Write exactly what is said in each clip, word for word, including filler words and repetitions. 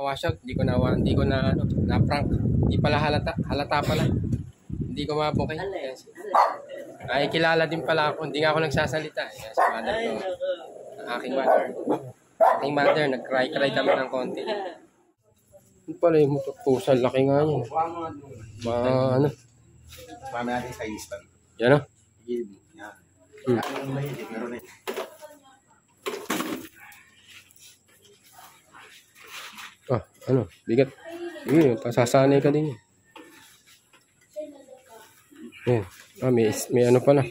ka-washout. Hindi ko na, hindi ko na, ano, na-prank. Hindi pala halata, halata pala. Hindi ko mabukay. Yes. Ay, kilala din pala ako. Hindi nga ako nagsasalita. Yes, mother ko. Aking mother. Aking mother, nag-cry-cry kami ng konti. Ano pala yung pusa, laki nga niya. Ma, ano? Mami natin sa instant. Yan o? Yan. Hmm. Ang mahilig, meron eh. Ah, ano? Bigat. Yun, pasasanay ka din yun. Yan. Ah, may, may ano pala.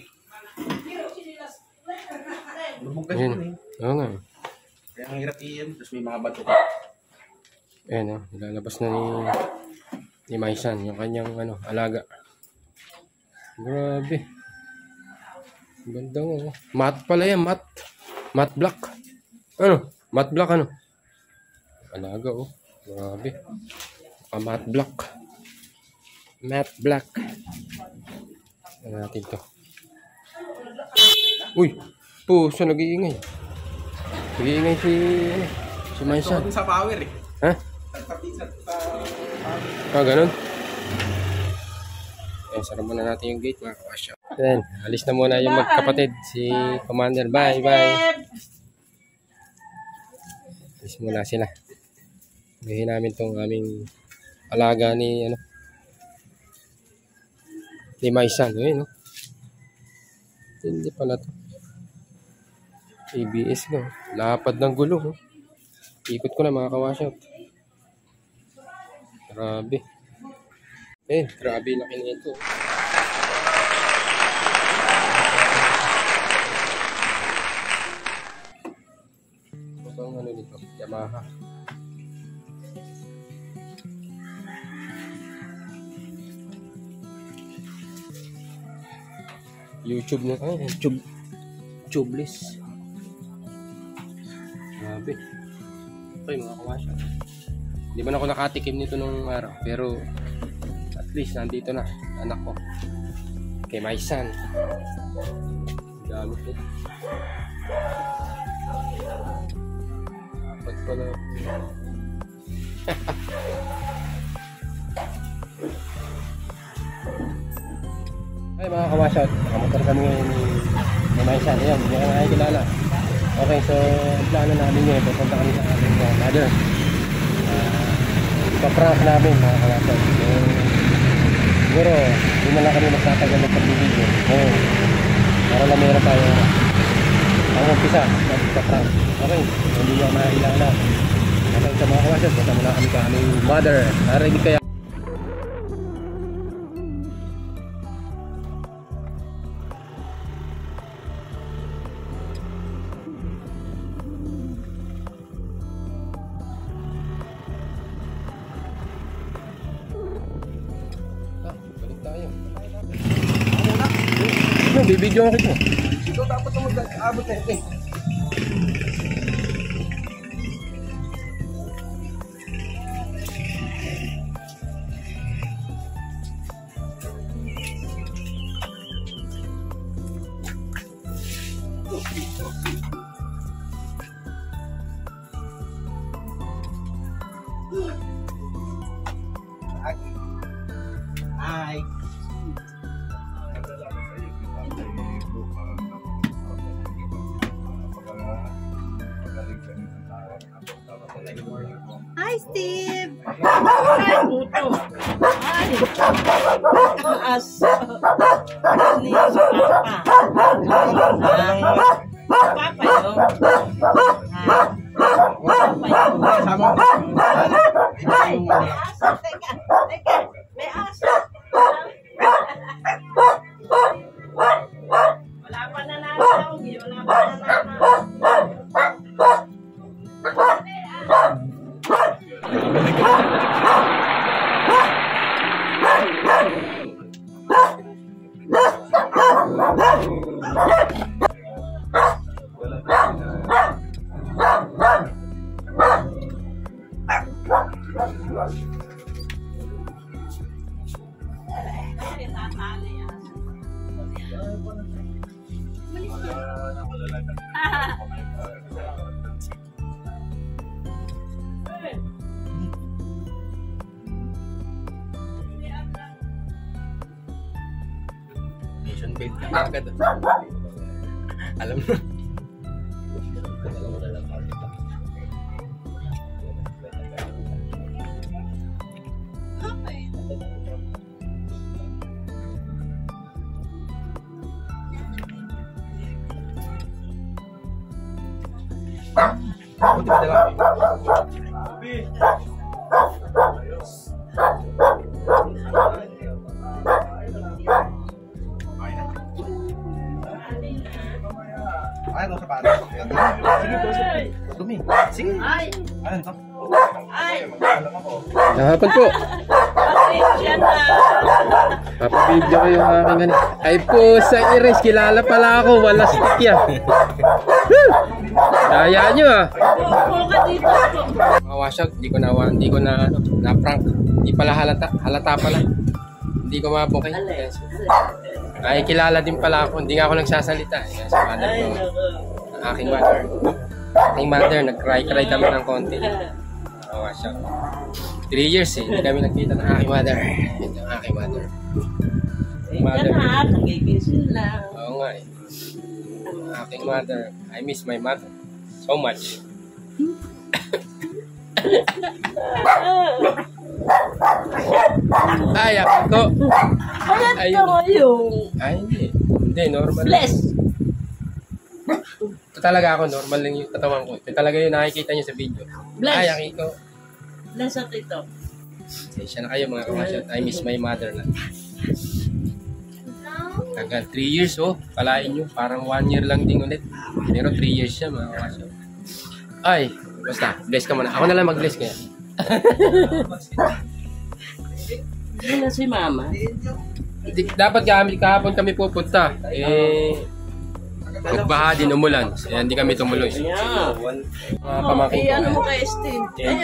Lumugkas Yan. yun eh. Oo nga. Kaya ang hirap iyan, tapos may mga bato. Ayan o, nilalabas na ni, ni Maisan, yung kanyang ano, alaga. Grabe. Ganda mo. Matte pala yan, matte. Matte black. Ano? Matte black ano? Alaga oh. Grabe. Ah, matte black. Matte black. Ano natin to? Uy! Puso, nag-iingay. Nag-iingay si, ano, si Maisan. Sa power eh. Ha? Ah, ganun? Ayan, sarap muna natin yung gate, mga ka-washout. Ayan, alis na muna yung magkapatid, si Commander. Bye, bye. Alis muna sila. Gahin namin tong aming alaga ni, ano, ni Maisan. Ayan, no? Hindi pala to. A B S, no? Lapad ng gulong, no? Ikot ko na, mga ka-washout. Grabe. Eh, grabe laki nito. Ito bang ano dito? Yamaha. YouTube na. Ay, YouTube. Tubeless. Grabe. Okay, mga ka-washout. Hindi man ako nakatikim nito nung araw, pero at least nandito na anak ko kay Maisan. Gamit ko. Dapat pala. Ay, mga ka-washout, nakamotor kami ngayon ni, ni Maisan. Ayan, hindi ka nakikilala. Okay, so plano namin ngayon, pupunta kami sa aming uh, mother. Ipaprank namin, mga ka-washout. So, siguro, hindi na lang kami magtatagal ng pagbibigyo. Ngayon, para lang meron tayo ang umpisa sa ipaprank. Okay, hindi nyo makakilala. Okay, sa mga ka-washout, punta muna kami sa aming mother. Narinig kaya. No, bibidyo ako ito. Ito dapat na mag-abot na ito eh. Hi. Hi, Steve! Ay, buto! Ay! Taas! Ni Papa! Ay! Papa yun! Ay! Papa yun! Ay! May asa! Teka! Teka! May asa! Wala pa na nanaw! Wala pa na nanaw! fail ka agad. Alam mo. Buti pa dala. Ay, ito sa pare. Sige, sige. Dumi. Sige. Ay! Ano to? Ay! Kahapon po. Yan na! Papabidyo ko yung aking ganit. Ay po, sa Iris, kilala pala ako. Wala stick yan. Daya nyo ah. Upo ka dito. Mga washout, di ko na, di ko na, ano, na prank. Di pala halata, halata pala. Hindi ko mabukay. Yes. Ay, kilala din pala ako. Hindi nga ako nagsasalita. Yes, mother Ay, ko. naku. Ang aking mother. Aking mother, nag-cry-cry kami ng konti. Mga washout. Three years eh. Hindi kami nagkita ng aking mother. Ito ang aking mother. Yan na, nagigising lang. Oo nga eh. Ang aking mother. I miss my mother so much. Ay, ako. Balat Ay. ka ngayong Ay, hindi. Hindi, normal. bless. Ito talaga ako, normal lang yung katawan ko. Ito talaga yung nakikita nyo sa video. Bless. Ay, ang iko. Bless at ito. Siya na kayo mga kawasyot. I miss my mother lang. Tagal, three years oh. Palain nyo. Parang one year lang din ulit. Pero three years siya mga kawasyot. Ay, basta. Bless ka muna. Ako na lang mag-bless kaya. Hindi na si mama. Di, dapat kami kahapon kami pupunta. Eh, nagbaha din umulan. Kaya hindi kami tumuloy. Yeah. Mga Oh, pamangkin eh, ko. ano mo kay Steve? J J.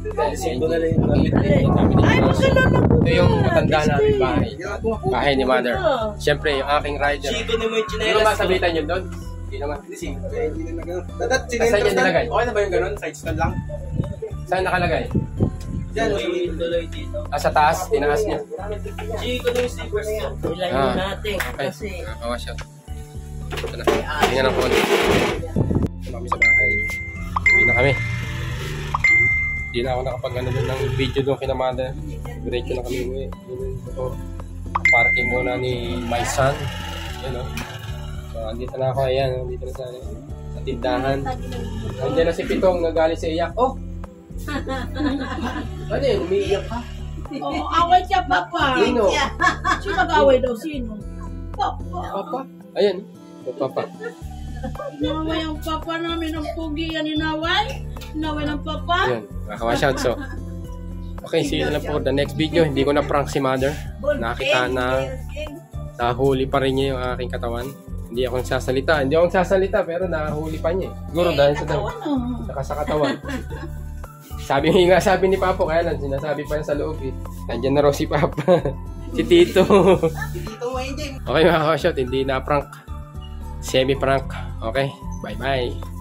Ito yung matanda namin bahay. Bahay ni mother. Siyempre, yung aking rider. Chito ni mo yung Hindi chinelas. naman sabitan yun doon. Hindi naman. Hindi, sige. Hindi na nag- Dadat, Saan yan sinentros na. nilagay? Okay na ba yung ganun? Side stand lang? Saan nakalagay? Yan. Tuloy dito. Ah, sa taas, tinaas niya. Chico na yung slippers niya. Ilayin Ah. natin. Okay, Kasi, nakakawa siya. Ito na, tingnan ng konti. Ito kami sa bahay. Uwi na kami. Hindi na ako nakapag ano doon ng video doon kina mother. Diretso na kami uwi. Ito, parking muna ni my son. Yan o. So, andito na ako. Ayan, andito na sa, sa tindahan. Andiyan na si Pitong, nagalit sa iyak. Oh! Ano yun? Umiiyak ka? oh, away ka, Papa. Sino? Sino mag-away daw? Sino? Papa. Papa? Ayan. O, Papa. Naway ang Papa namin ng pugi yan inaway. Naway ng Papa. Ayan. Nakakawa-shout. So, okay, see you na lang po the next video. Hindi ko na prank si mother. Nakita na nahuli pa rin niya yung aking katawan. Hindi ako nagsasalita. Hindi ako nagsasalita pero nahuli pa niya. Siguro dahil sa Katawan, oh. saka sa katawan. Sabi nga sabi ni Papo, kaya lang sinasabi pa yan sa loob eh. Nandiyan na raw si Papa. Si Tito. Dito mo, Angel. Okay mga ka-shout, hindi na prank. Semi-prank. Okay, bye-bye.